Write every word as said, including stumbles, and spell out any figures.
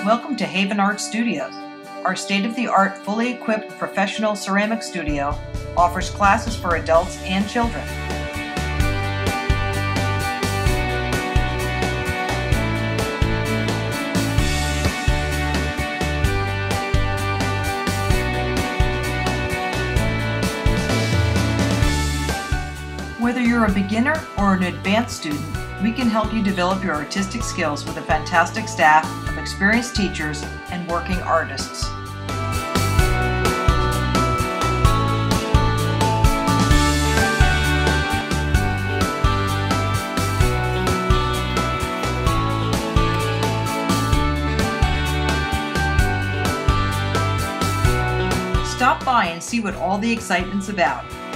Welcome to Haven Art Studios. Our state-of-the-art, fully equipped professional ceramic studio offers classes for adults and children. Whether you're a beginner or an advanced student, we can help you develop your artistic skills with a fantastic staff of experienced teachers and working artists. Stop by and see what all the excitement's about.